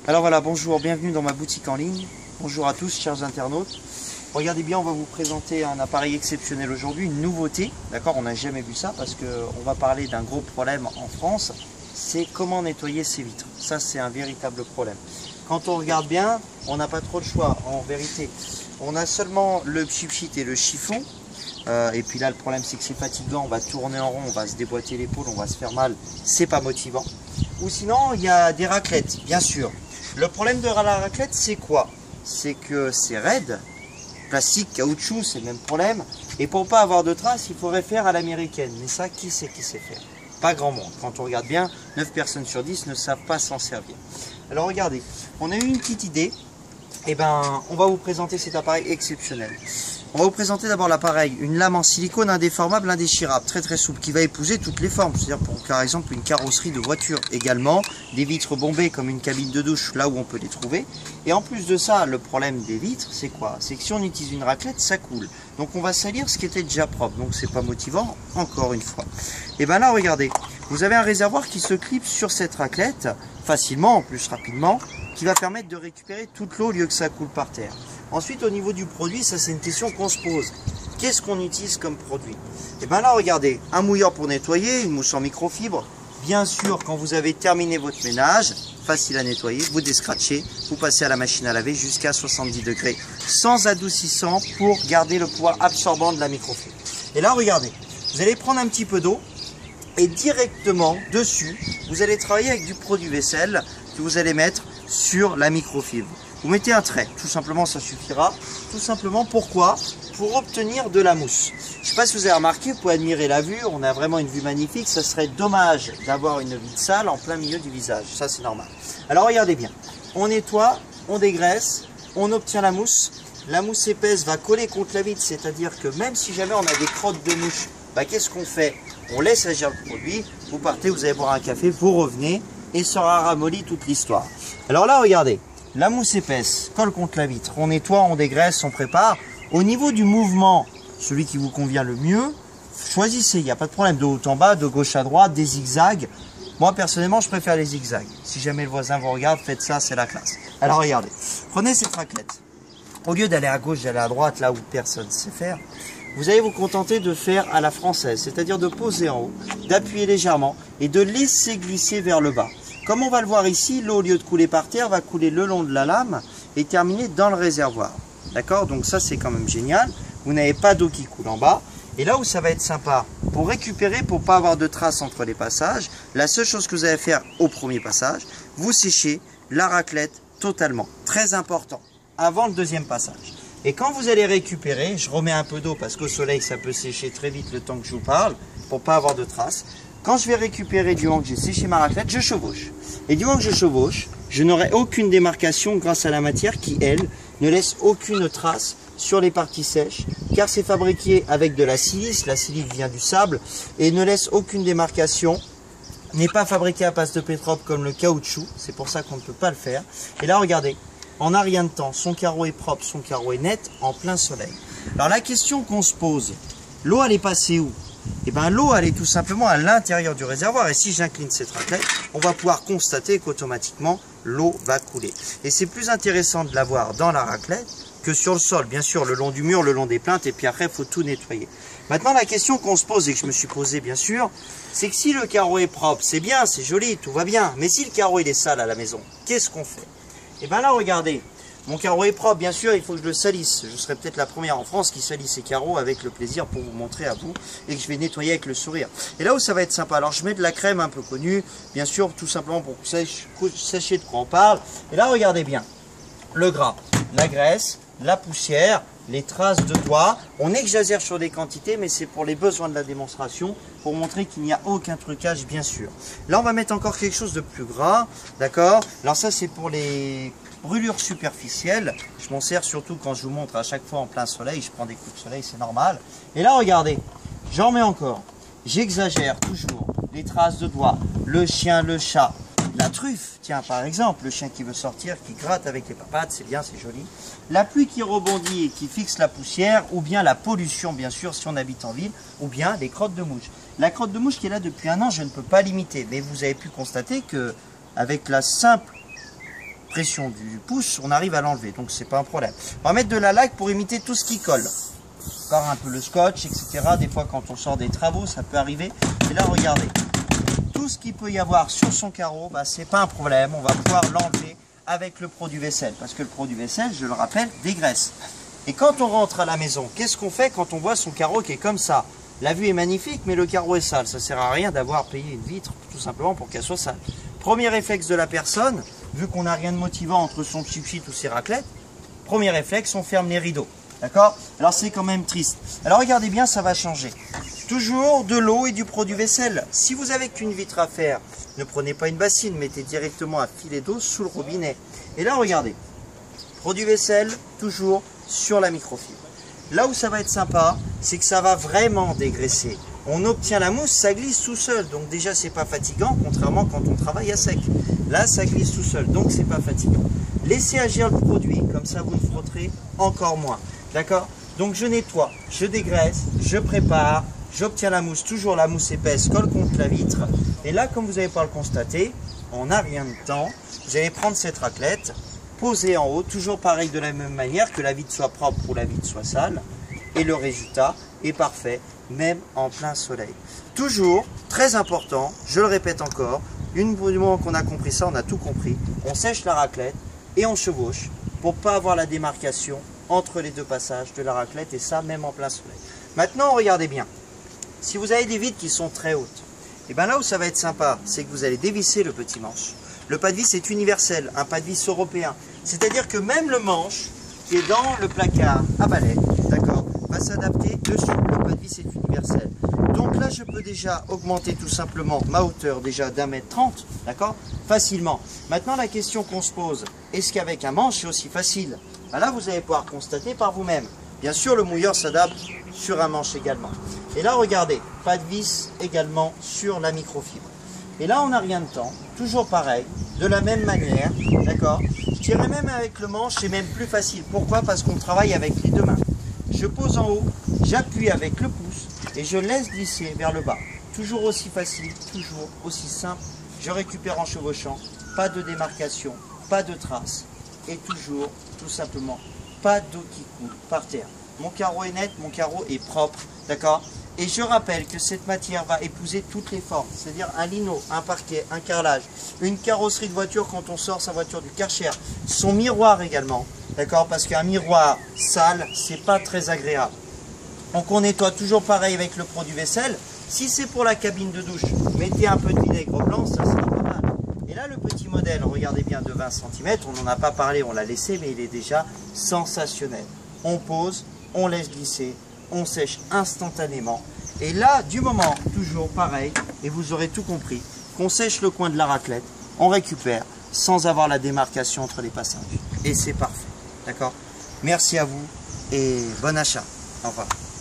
Alors voilà, bonjour, bienvenue dans ma boutique en ligne. Bonjour à tous, chers internautes. Regardez bien, on va vous présenter un appareil exceptionnel aujourd'hui, une nouveauté. D'accord, on n'a jamais vu ça parce qu'on va parler d'un gros problème en France. C'est comment nettoyer ses vitres. Ça, c'est un véritable problème. Quand on regarde bien, on n'a pas trop de choix en vérité. On a seulement le pchit et le chiffon. Et puis là, le problème, c'est que c'est fatigant. On va tourner en rond, on va se déboîter l'épaule, on va se faire mal. C'est pas motivant. Ou sinon, il y a des raclettes, bien sûr. Le problème de la raclette, c'est quoi? C'est que c'est raide, plastique, caoutchouc, c'est le même problème. Et pour pas avoir de traces, il faudrait faire à l'américaine. Mais ça, qui sait faire? Pas grand monde. Quand on regarde bien, 9 personnes sur 10 ne savent pas s'en servir. Alors regardez, on a eu une petite idée. Eh ben, on va vous présenter cet appareil exceptionnel. On va vous présenter d'abord l'appareil, une lame en silicone indéformable, indéchirable, très souple, qui va épouser toutes les formes. C'est-à-dire pour par exemple une carrosserie de voiture également, des vitres bombées comme une cabine de douche, là où on peut les trouver. Et en plus de ça, le problème des vitres, c'est quoi? C'est que si on utilise une raclette, ça coule. Donc on va salir ce qui était déjà propre, donc c'est pas motivant, encore une fois. Et bien là, regardez, vous avez un réservoir qui se clipse sur cette raclette, facilement, en plus rapidement, qui va permettre de récupérer toute l'eau au lieu que ça coule par terre. Ensuite, au niveau du produit, ça c'est une question qu'on se pose. Qu'est-ce qu'on utilise comme produit? Et bien là, regardez, un mouilleur pour nettoyer, une mousse en microfibre. Bien sûr, quand vous avez terminé votre ménage, facile à nettoyer, vous descratchez, vous passez à la machine à laver jusqu'à 70 degrés, sans adoucissant pour garder le pouvoir absorbant de la microfibre. Et là, regardez, vous allez prendre un petit peu d'eau et directement dessus, vous allez travailler avec du produit vaisselle que vous allez mettre sur la microfibre. Vous mettez un trait, tout simplement ça suffira. Tout simplement pourquoi? Pour obtenir de la mousse. Je ne sais pas si vous avez remarqué, vous pouvez admirer la vue, on a vraiment une vue magnifique. Ça serait dommage d'avoir une vitre sale en plein milieu du visage, ça c'est normal. Alors regardez bien, on nettoie, on dégraisse, on obtient la mousse. La mousse épaisse va coller contre la vitre, c'est-à-dire que même si jamais on a des crottes de mouche, bah, qu'est-ce qu'on fait? On laisse agir le produit, vous partez, vous allez boire un café, vous revenez et ça aura ramolli toute l'histoire. Alors là, regardez. La mousse épaisse colle contre la vitre, on nettoie, on dégraisse, on prépare. Au niveau du mouvement, celui qui vous convient le mieux, choisissez, il n'y a pas de problème, de haut en bas, de gauche à droite, des zigzags. Moi personnellement, je préfère les zigzags. Si jamais le voisin vous regarde, faites ça, c'est la classe. Alors regardez, prenez cette raclette. Au lieu d'aller à gauche, d'aller à droite, là où personne ne sait faire, vous allez vous contenter de faire à la française, c'est-à-dire de poser en haut, d'appuyer légèrement et de laisser glisser vers le bas. Comme on va le voir ici, l'eau au lieu de couler par terre va couler le long de la lame et terminer dans le réservoir. D'accord? Donc ça c'est quand même génial. Vous n'avez pas d'eau qui coule en bas. Et là où ça va être sympa, pour récupérer, pour pas avoir de traces entre les passages, la seule chose que vous allez faire au premier passage, vous séchez la raclette totalement. Très important, avant le deuxième passage. Et quand vous allez récupérer, je remets un peu d'eau parce qu'au soleil ça peut sécher très vite le temps que je vous parle, pour pas avoir de traces. Quand je vais récupérer du moment que j'ai séché ma raclette, je chevauche. Et du moment que je chevauche, je n'aurai aucune démarcation grâce à la matière qui, elle, ne laisse aucune trace sur les parties sèches, car c'est fabriqué avec de la silice vient du sable, et ne laisse aucune démarcation, n'est pas fabriqué à base de pétrole comme le caoutchouc, c'est pour ça qu'on ne peut pas le faire. Et là, regardez, en un rien de temps, son carreau est propre, son carreau est net, en plein soleil. Alors la question qu'on se pose, l'eau elle est passée où? Et bien l'eau elle est tout simplement à l'intérieur du réservoir et si j'incline cette raclette, on va pouvoir constater qu'automatiquement l'eau va couler. Et c'est plus intéressant de l'avoir dans la raclette que sur le sol, bien sûr le long du mur, le long des plinthes et puis après il faut tout nettoyer. Maintenant la question qu'on se pose et que je me suis posée bien sûr, c'est que si le carreau est propre, c'est bien, c'est joli, tout va bien. Mais si le carreau il est sale à la maison, qu'est-ce qu'on fait? Et bien là regardez. Mon carreau est propre, bien sûr, il faut que je le salisse. Je serai peut-être la première en France qui salisse ses carreaux avec le plaisir pour vous montrer à vous et que je vais nettoyer avec le sourire. Et là où ça va être sympa, alors je mets de la crème un peu connue, bien sûr, tout simplement pour que vous sachiez de quoi on parle. Et là, regardez bien, le gras, la graisse, la poussière, les traces de doigts. On exagère sur les quantités, mais c'est pour les besoins de la démonstration, pour montrer qu'il n'y a aucun trucage, bien sûr. Là, on va mettre encore quelque chose de plus gras, d'accord? Alors ça, c'est pour les brûlures superficielles. Je m'en sers surtout quand je vous montre à chaque fois en plein soleil. Je prends des coups de soleil, c'est normal. Et là, regardez, j'en mets encore. J'exagère toujours. Les traces de doigts, le chien, le chat, la truffe. Tiens, par exemple, le chien qui veut sortir, qui gratte avec les papates, c'est bien, c'est joli. La pluie qui rebondit et qui fixe la poussière, ou bien la pollution, bien sûr, si on habite en ville, ou bien les crottes de mouche. La crotte de mouche qui est là depuis un an, je ne peux pas l'imiter. Mais vous avez pu constater que avec la simple pression du pouce, on arrive à l'enlever, donc c'est pas un problème. On va mettre de la laque pour imiter tout ce qui colle. Encore un peu le scotch, etc. Des fois quand on sort des travaux, ça peut arriver. Et là, regardez, tout ce qu'il peut y avoir sur son carreau, bah, c'est pas un problème, on va pouvoir l'enlever avec le produit vaisselle, parce que le produit vaisselle, je le rappelle, dégraisse. Et quand on rentre à la maison, qu'est-ce qu'on fait quand on voit son carreau qui est comme ça? La vue est magnifique, mais le carreau est sale. Ça sert à rien d'avoir payé une vitre, tout simplement pour qu'elle soit sale. Premier réflexe de la personne, vu qu'on n'a rien de motivant entre son pchit ou ses raclettes, premier réflexe, on ferme les rideaux. D'accord? Alors c'est quand même triste. Alors regardez bien, ça va changer. Toujours de l'eau et du produit vaisselle. Si vous avez qu'une vitre à faire, ne prenez pas une bassine, mettez directement un filet d'eau sous le robinet. Et là, regardez, produit vaisselle, toujours sur la microfibre. Là où ça va être sympa, c'est que ça va vraiment dégraisser. On obtient la mousse, ça glisse tout seul. Donc déjà, c'est pas fatigant, contrairement quand on travaille à sec. Là, ça glisse tout seul, donc c'est pas fatigant. Laissez agir le produit, comme ça vous le frotterez encore moins. D'accord? Donc je nettoie, je dégraisse, je prépare, j'obtiens la mousse, toujours la mousse épaisse, colle contre la vitre. Et là, comme vous n'avez pas le constaté, on n'a rien de temps. Vous allez prendre cette raclette, poser en haut, toujours pareil de la même manière, que la vitre soit propre ou la vitre soit sale. Et le résultat est parfait, même en plein soleil. Toujours, très important, je le répète encore, du moment qu'on a compris ça, on a tout compris. On sèche la raclette et on chevauche pour ne pas avoir la démarcation entre les deux passages de la raclette, et ça même en plein soleil. Maintenant, regardez bien. Si vous avez des vitres qui sont très hautes, et bien là où ça va être sympa, c'est que vous allez dévisser le petit manche. Le pas de vis est universel, un pas de vis européen. C'est-à-dire que même le manche qui est dans le placard à balai, d'accord, va s'adapter dessus. Le pas de vis est universel. Donc là, je peux déjà augmenter tout simplement ma hauteur déjà d'1,30 m, d'accord, facilement. Maintenant, la question qu'on se pose, est-ce qu'avec un manche, c'est aussi facile? Ben là, vous allez pouvoir constater par vous-même. Bien sûr, le mouilleur s'adapte sur un manche également. Et là, regardez, pas de vis également sur la microfibre. Et là, on n'a rien de temps, toujours pareil, de la même manière, d'accord. Je dirais même avec le manche, c'est même plus facile. Pourquoi? Parce qu'on travaille avec les deux mains. Je pose en haut, j'appuie avec le pouce et je laisse glisser vers le bas. Toujours aussi facile, toujours aussi simple. Je récupère en chevauchant, pas de démarcation, pas de traces et toujours, tout simplement, pas d'eau qui coule par terre. Mon carreau est net, mon carreau est propre, d'accord? Et je rappelle que cette matière va épouser toutes les formes, c'est-à-dire un lino, un parquet, un carrelage, une carrosserie de voiture quand on sort sa voiture du Karcher, son miroir également, d'accord? Parce qu'un miroir sale, c'est pas très agréable. Donc on nettoie toujours pareil avec le produit vaisselle. Si c'est pour la cabine de douche, mettez un peu de vinaigre blanc, ça sera pas mal. Et là, le petit modèle, regardez bien, de 20 cm, on n'en a pas parlé, on l'a laissé, mais il est déjà sensationnel. On pose, on laisse glisser, on sèche instantanément. Et là, du moment, toujours pareil, et vous aurez tout compris, qu'on sèche le coin de la raclette, on récupère sans avoir la démarcation entre les passages. Et c'est parfait, d'accord? Merci à vous et bon achat. Au revoir.